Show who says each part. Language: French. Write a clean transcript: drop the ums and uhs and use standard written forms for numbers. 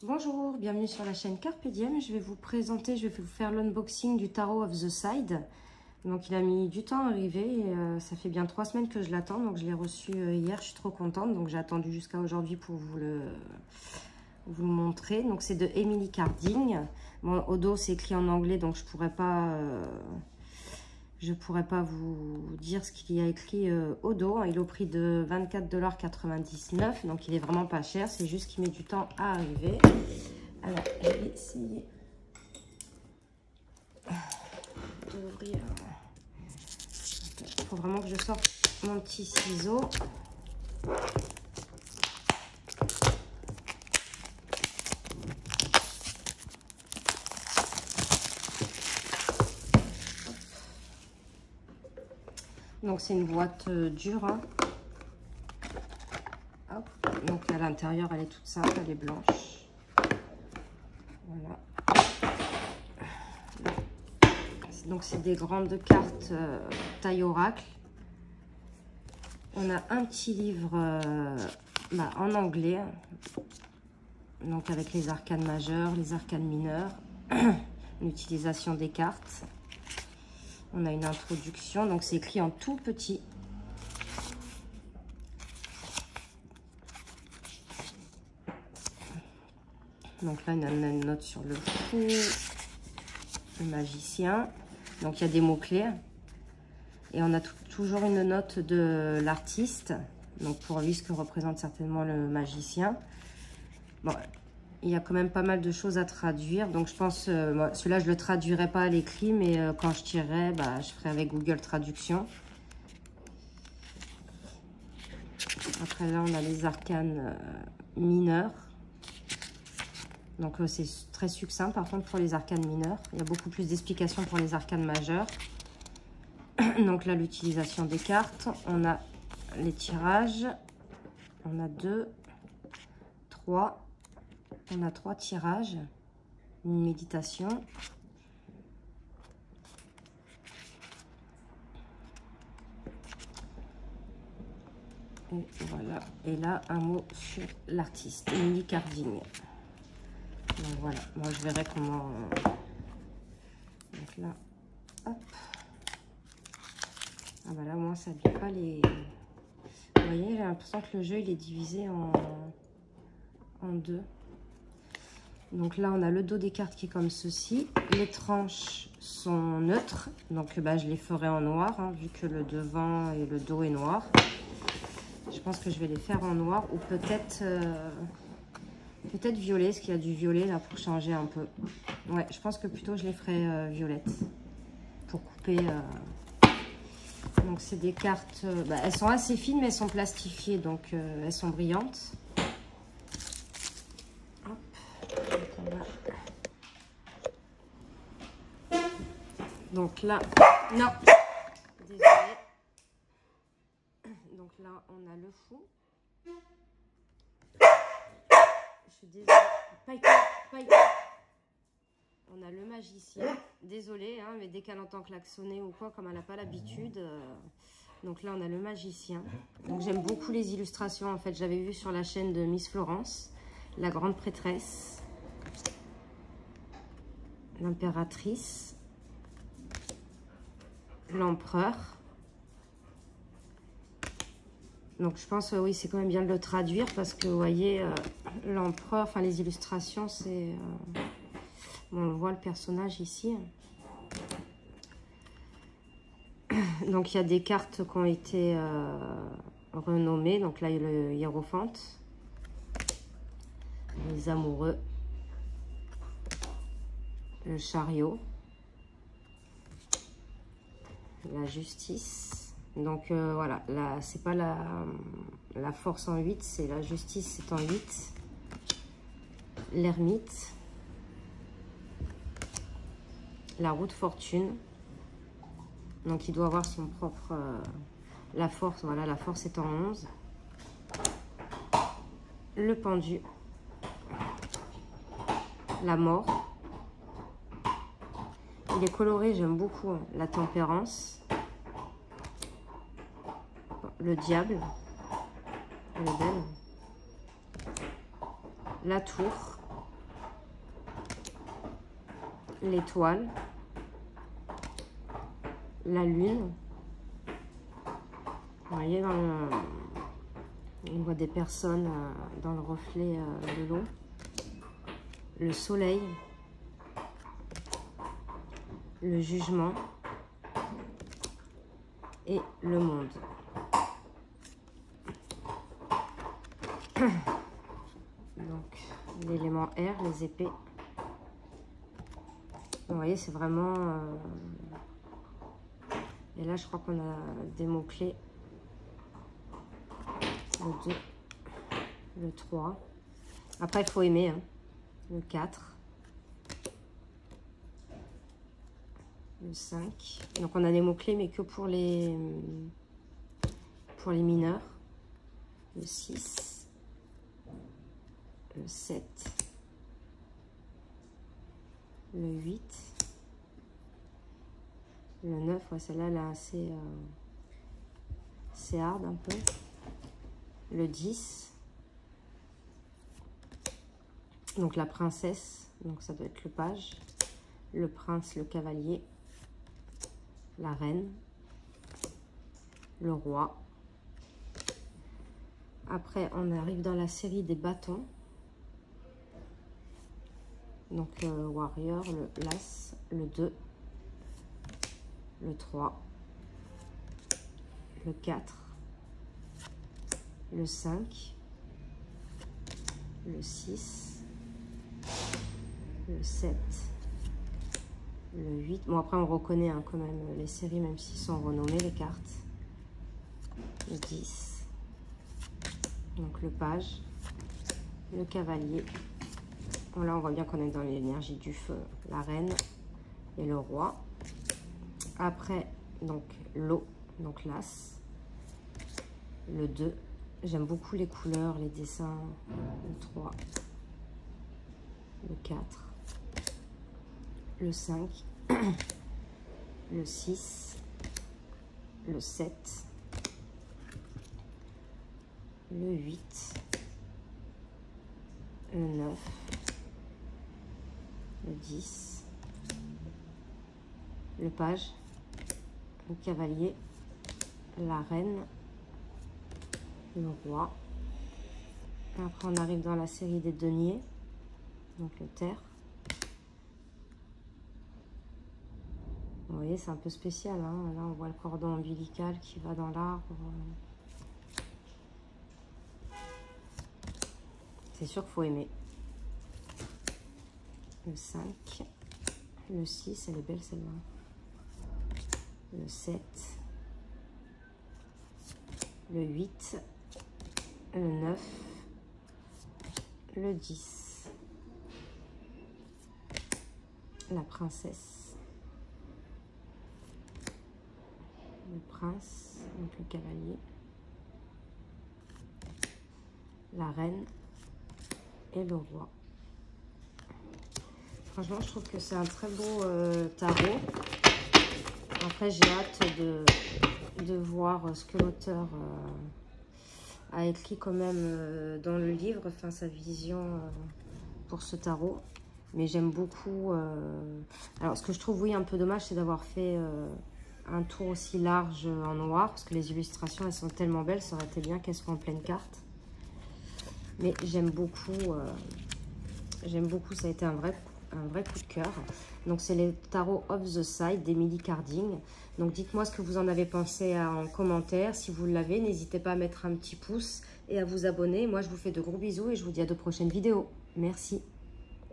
Speaker 1: Bonjour, bienvenue sur la chaîne Carpe Diem. Je vais vous faire l'unboxing du Tarot of the Side. Donc il a mis du temps à arriver, et, ça fait bien 3 semaines que je l'attends, donc je l'ai reçu hier, je suis trop contente. Donc j'ai attendu jusqu'à aujourd'hui pour vous le montrer. Donc c'est de Emily Carding. Bon, au dos c'est écrit en anglais, donc je pourrais pas vous dire ce qu'il y a écrit au dos. Il est au prix de 24,99 $. Donc il est vraiment pas cher. C'est juste qu'il met du temps à arriver. Alors, je vais essayer d'ouvrir. Il faut vraiment que je sorte mon petit ciseau. Donc c'est une boîte dure. Hein. Hop. Donc à l'intérieur elle est toute simple, elle est blanche. Voilà. Donc c'est des grandes cartes taille oracle. On a un petit livre en anglais. Donc avec les arcanes majeures, les arcanes mineures, l'utilisation des cartes. On a une introduction, donc c'est écrit en tout petit. Donc là, on a une note sur le fou, le magicien. Donc il y a des mots-clés. Et on a toujours une note de l'artiste. Donc pour lui, ce que représente certainement le magicien. Bon, il y a quand même pas mal de choses à traduire. Donc je pense, celui-là, je ne le traduirai pas à l'écrit, mais quand je tirerai, je ferai avec Google Traduction. Après là, on a les arcanes mineurs. Donc c'est très succinct par contre pour les arcanes mineurs. Il y a beaucoup plus d'explications pour les arcanes majeures. Donc là, l'utilisation des cartes. On a les tirages. On a 2, 3. On a 3 tirages. Une méditation. Et voilà. Et là, un mot sur l'artiste, Emily Carding. Donc voilà, moi je verrai comment. Donc là, hop. Ah bah là, moi ça ne dit pas les. Vous voyez, j'ai l'impression que le jeu il est divisé en 2. Donc là, on a le dos des cartes qui est comme ceci. Les tranches sont neutres, donc je les ferai en noir, hein, vu que le devant et le dos est noir. Je pense que je vais les faire en noir ou peut-être violet, parce qu'il y a du violet là pour changer un peu. Ouais, je pense que plutôt je les ferai violettes pour couper. Donc c'est des cartes, elles sont assez fines mais elles sont plastifiées, donc elles sont brillantes. Hop. Donc là, non, désolée. Donc là, on a le fou. Je suis désolée. On a le magicien. Désolée, hein, mais dès qu'elle entend klaxonner ou quoi, comme elle n'a pas l'habitude. Donc là, on a le magicien. Donc j'aime beaucoup les illustrations. En fait, j'avais vu sur la chaîne de Miss Florence, la grande prêtresse, l'impératrice, l'empereur. Donc je pense, oui, c'est quand même bien de le traduire parce que vous voyez, l'empereur, enfin les illustrations, c'est... on voit le personnage ici. Donc il y a des cartes qui ont été renommées. Donc là, il y a le hiérophante, les amoureux, le chariot, la justice. Donc voilà, là c'est pas la force en 8, c'est la justice, c'est en 8. L'ermite, la roue de fortune. Donc il doit avoir son propre... la force, voilà, la force est en 11. Le pendu, la mort. Il est coloré, j'aime beaucoup, hein. La tempérance. Le diable, elle est belle. La tour, l'étoile, la lune. Vous voyez, on voit des personnes dans le reflet de l'eau. Le soleil, le jugement et le monde. Donc, l'élément air, les épées. Vous voyez, c'est vraiment... Et là, je crois qu'on a des mots-clés. Le 2, le 3. Après, il faut aimer. Hein. Le 4. Le 5. Donc, on a des mots-clés, mais que pour les mineurs. Le 6. Le 7. Le 8. Le 9. Ouais, celle-là, elle est assez... c'est hard un peu. Le 10. Donc la princesse, donc ça doit être le page. Le prince, le cavalier. La reine. Le roi. Après, on arrive dans la série des bâtons. Donc warrior, l'as, le 2. Le 3. Le 4. Le 5, le 6, le 7, le 8. Bon, après, on reconnaît hein, quand même les séries, même s'ils sont renommés, les cartes. Le 10, donc le page, le cavalier. Bon, là, on voit bien qu'on est dans l'énergie du feu, la reine et le roi. Après, donc l'eau, donc l'as, le 2. J'aime beaucoup les couleurs, les dessins. Le 3, le 4, le 5, le 6, le 7, le 8, le 9, le 10, le page, le cavalier, la reine, le roi. Après, on arrive dans la série des deniers. Donc, le terre. Vous voyez, c'est un peu spécial. Hein. Là, on voit le cordon ombilical qui va dans l'arbre. C'est sûr qu'il faut aimer. Le 5. Le 6, elle est belle celle-là. Le 7. Le 8. Le 9, le 10, la princesse, le prince, donc le cavalier, la reine et le roi. Franchement, je trouve que c'est un très beau tarot. Après, j'ai hâte de voir ce que l'auteur... a écrit quand même dans le livre, enfin sa vision pour ce tarot. Mais j'aime beaucoup... Alors, ce que je trouve, oui, un peu dommage, c'est d'avoir fait un tour aussi large en noir, parce que les illustrations, elles sont tellement belles, ça aurait été bien qu'elles soient en pleine carte. Mais j'aime beaucoup, ça a été un vrai coup de cœur. Donc, c'est les tarots Off the Side d'Emily Carding. Donc, dites-moi ce que vous en avez pensé en commentaire. Si vous l'avez, n'hésitez pas à mettre un petit pouce et à vous abonner. Moi, je vous fais de gros bisous et je vous dis à de prochaines vidéos. Merci.